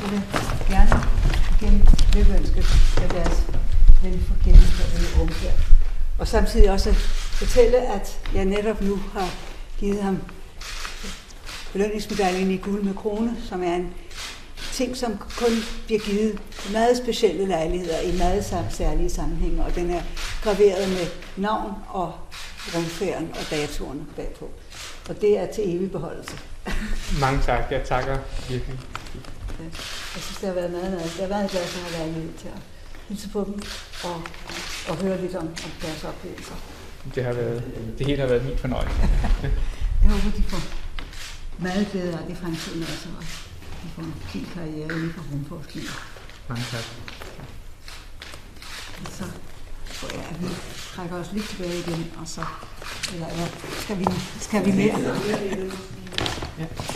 Jeg vil gerne igen lykønske med deres velforgennemførte rumfærd. Og samtidig også fortælle, at jeg netop nu har givet ham belønningsmedaljen i guld med krone, som er en ting, som kun bliver givet i meget specielle lejligheder, i meget særlige sammenhænge, og den er graveret med navn og rumfærden og datoren bagpå. Og det er til evig beholdelse. Mange tak. Jeg takker virkelig. Ja, jeg synes, det har været meget glad for at have været med til at hilse på dem og høre lidt om deres oplevelser. Det hele har været min fornøjelse. Jeg håber, de får meget glæde af det i fremtiden også, og de får en fin karriere inden for rumforskning. Mange tak. Så tror jeg, at vi trækker os lidt tilbage igen, og så skal vi mere. Ja.